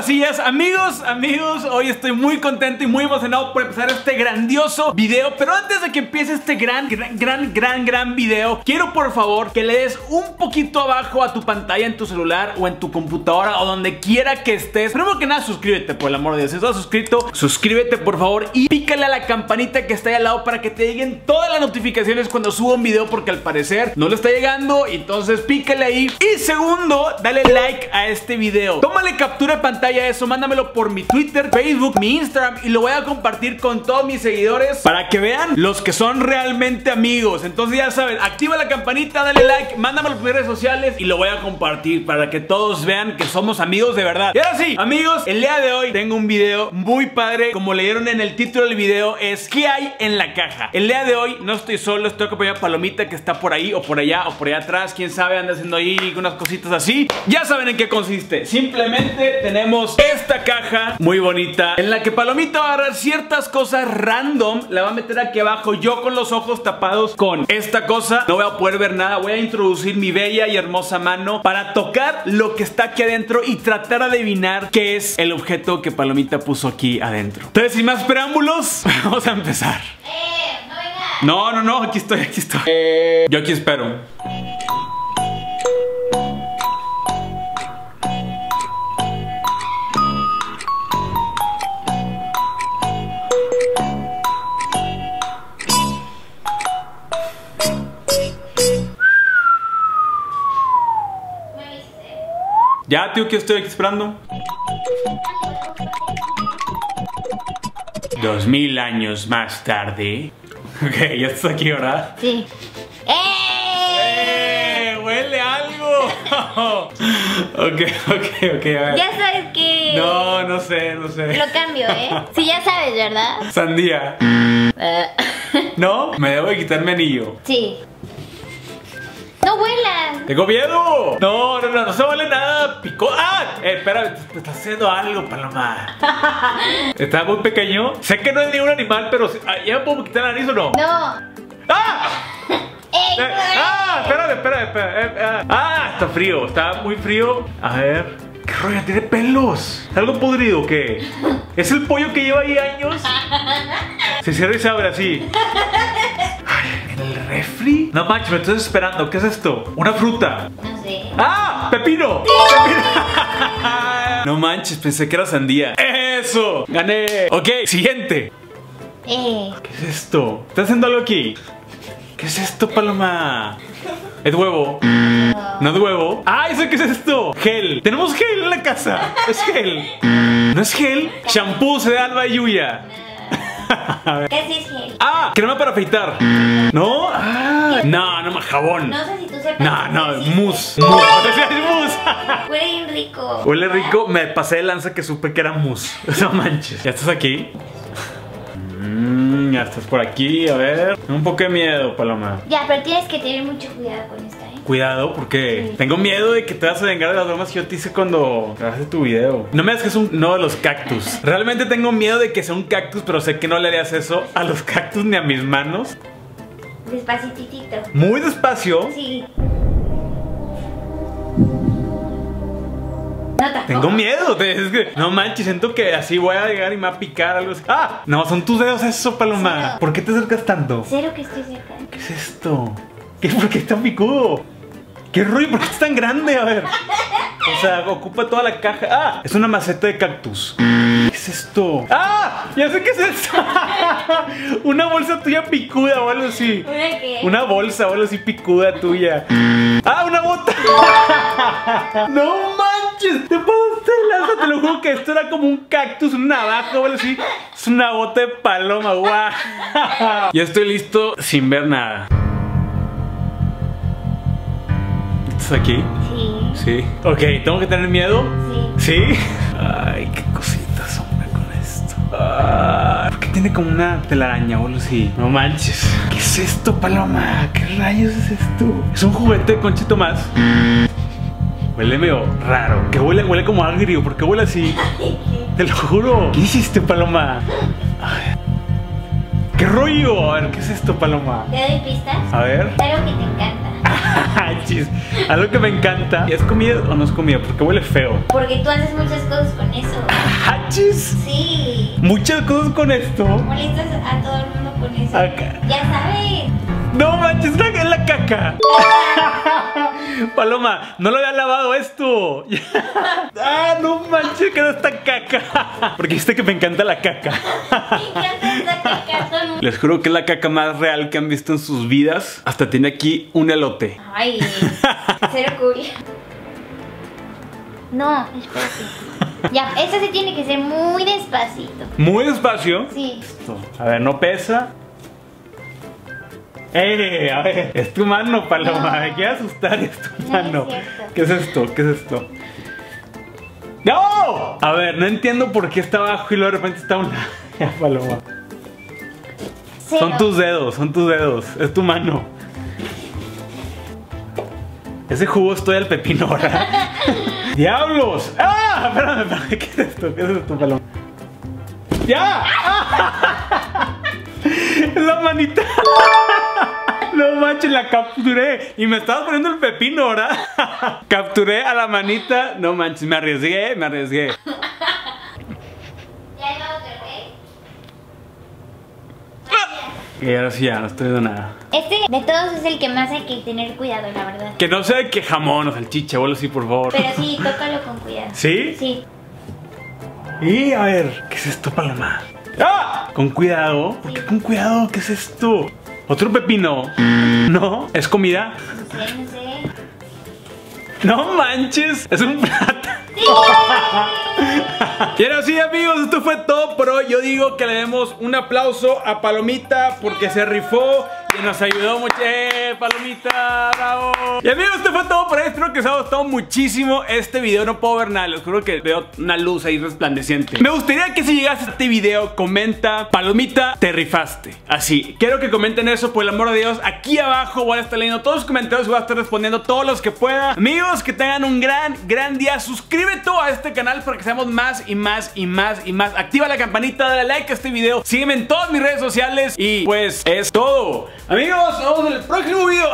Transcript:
pasillas. Amigos, hoy estoy muy contento y muy emocionado por empezar este grandioso video. Pero antes de que empiece este gran video, quiero por favor que le des un poquito abajo a tu pantalla en tu celular o en tu computadora o donde quiera que estés. Primero que nada, suscríbete, por el amor de Dios. Si estás suscrito, suscríbete por favor y pícale a la campanita que está ahí al lado para que te lleguen todas las notificaciones cuando suba un video, porque al parecer no le está llegando. Entonces pícale ahí. Y segundo, dale like a este video. Tómale captura de pantalla a eso, mándamelo por mi Twitter, Facebook, mi Instagram, y lo voy a compartir con todos mis seguidores para que vean los que son realmente amigos. Entonces ya saben, activa la campanita, dale like, mándamelo por mis redes sociales y lo voy a compartir para que todos vean que somos amigos de verdad. Y ahora sí, amigos, el día de hoy tengo un video muy padre. Como leyeron en el título del video, es ¿qué hay en la caja? El día de hoy no estoy solo, estoy acompañado de Palomita, que está por ahí o por allá o por allá atrás, quién sabe, anda haciendo ahí unas cositas así. Ya saben en qué consiste. Simplemente tenemos esta caja muy bonita en la que Palomita va a agarrar ciertas cosas random, la va a meter aquí abajo, yo con los ojos tapados con esta cosa, no voy a poder ver nada. Voy a introducir mi bella y hermosa mano para tocar lo que está aquí adentro y tratar de adivinar qué es el objeto que Palomita puso aquí adentro. Entonces, sin más preámbulos, vamos a empezar. No, aquí estoy. Yo aquí espero. Ya, tío, que estoy aquí esperando. 2000 años más tarde. Ok, ya estás aquí, ¿verdad? Sí. ¡Huele algo! Ok, a ver. Ya sabes que... No sé. Lo cambio, ¿eh? Sí, ya sabes, ¿verdad? Sandía. ¿No? Me debo de quitar mi anillo. Sí. ¡No huelas! ¡Tengo miedo! No se huele nada. Picó. ¡Ah! Espera, te está haciendo algo, Paloma. Está muy pequeño. Sé que no es ni un animal, pero ¿ya me puedo quitar la nariz o no? No. ¡Ah! Espérate. Está frío, está muy frío. A ver, ¿qué rollo? ¿Tiene pelos? ¿Es algo podrido o qué? ¿Es el pollo que lleva ahí años? Se cierra y se abre así. Ay, ¿en el refri? No manches, me estoy esperando. ¿Qué es esto? ¿Una fruta? No sé. ¡Ah! ¡Pepino! No manches, pensé que era sandía. ¡Eso! ¡Gané! Ok, siguiente. ¿Qué es esto? ¿Estás haciendo algo aquí? ¿Qué es esto, Paloma? ¿Es huevo? ¿No es huevo? ¡Ah! ¿Eso qué es esto? Gel. Tenemos gel en la casa. Es gel. ¿No es gel? Shampoo de Alba y Yuya. ¿Qué es gel? ¡Ah! Crema para afeitar. ¿No? No, jabón. No sé si tú sepas. No, mousse. Mousse. Huele bien rico. Huele rico. Me pasé de lanza que supe que era mousse. No manches. ¿Ya estás aquí? Ya estás por aquí, a ver. Un poco de miedo, Paloma. Ya, pero tienes que tener mucho cuidado con esta, ¿eh? Cuidado, porque sí. Tengo miedo de que te vas a vengar de las bromas que yo te hice cuando grabaste tu video. No me digas que es uno de los cactus. Realmente tengo miedo de que sea un cactus, pero sé que no le harías eso a los cactus ni a mis manos. Despacitito. Muy despacio. Sí. No, tampoco. Tengo miedo, es que no manches, siento que así voy a llegar y me va a picar algo así. ¡Ah! No, son tus dedos eso, Paloma. Cero. ¿Por qué te acercas tanto? Cero que estoy cerca. ¿Qué es esto? ¿Por qué está picudo? ¿Qué rollo? ¿Por qué es tan grande? A ver. O sea, ocupa toda la caja. ¡Ah! Es una maceta de cactus. ¿Qué es esto? ¡Ah! Ya sé qué es esto. Una bolsa tuya picuda o algo así. ¿Una qué? Una bolsa o algo así picuda tuya. ¡Ah! Una bota. ¡No manches! Te pasaste de lanza. Te lo juro que esto era como un cactus, un navaja o algo así. Es una bota de paloma. ¡Guau! Ya estoy listo sin ver nada. ¿Estás aquí? Sí. Ok, ¿tengo que tener miedo? Sí. ¿Sí? Ay, qué cositas, hombre, con esto. Ay, ¿por qué tiene como una telaraña o algo así? No manches. ¿Qué es esto, Paloma? ¿Qué rayos es esto? ¿Es un juguete de Conchito Más? Huele medio raro. Que huele como agrio. ¿Por qué huele así? Te lo juro. ¿Qué hiciste, Paloma? Ay. ¿Qué rollo? A ver, ¿qué es esto, Paloma? ¿Te doy pistas? A ver. Algo que te encanta. manches. Algo que me encanta. ¿Es comida o no es comida? Porque huele feo. Porque tú haces muchas cosas con eso. ¡Hachis! Sí. Muchas cosas con esto. Molestas a todo el mundo con eso. Acá. Ya sabes. No manches, es la caca. Paloma, no lo había lavado esto. Ah, no manches, quedó esta caca. Porque viste que me encanta la caca. Me encanta esta caca. Les juro que es la caca más real que han visto en sus vidas. Hasta tiene aquí un elote. Ay, cero cool. No, espérate. Ya, esta se tiene que ser muy despacito. Muy despacio. Sí. A ver, no pesa. A ver, es tu mano, Paloma. No. Me quiere asustar, es tu No, mano. es cierto. ¿Qué es esto? ¿Qué es esto? ¡No! A ver, no entiendo por qué está abajo y luego de repente está una. Ya, Paloma. Cero. Son tus dedos, es tu mano. Ese jugo es todo el pepino, ¿verdad? ¡Diablos! ¡Ah! Espérame, ¿qué es esto? ¿Qué es esto, Paloma? ¡Ya! ¡Ah! La manita. No manches, la capturé. Y me estabas poniendo el pepino, ¿verdad? Capturé a la manita. No manches, me arriesgué. ¿Ya iba otra vez? Y ahora sí ya, no estoy viendo nada. Este de todos es el que más hay que tener cuidado, la verdad. Que no sea de que jamón o salchicha o algo así, por favor. Pero sí, tócalo con cuidado. ¿Sí? Sí. Y a ver, ¿qué es esto, Paloma? ¡Ah! Con cuidado. ¿Por qué con cuidado? ¿Qué es esto? ¿Otro pepino? ¿No? ¿Es comida? No sé. No manches, es un plato. ¡Sí! Y ahora sí, amigos, esto fue todo por hoy. Yo digo que le demos un aplauso a Palomita porque se rifó y nos ayudó mucho. Palomita! ¡Bravo! Y amigos, esto fue todo por hoy. Espero que os haya gustado muchísimo este video. No puedo ver nada, les juro que veo una luz ahí resplandeciente. Me gustaría que si llegaste a este video, comenta: Palomita, te rifaste. Así, quiero que comenten eso, por el amor de Dios. Aquí abajo voy a estar leyendo todos los comentarios y voy a estar respondiendo todos los que pueda. Amigos, que tengan un gran día. Suscríbete a este canal para que seamos más y más y más y más. Activa la campanita, dale like a este video. Sígueme en todas mis redes sociales. Y pues es todo. Amigos, nos vemos en el próximo video.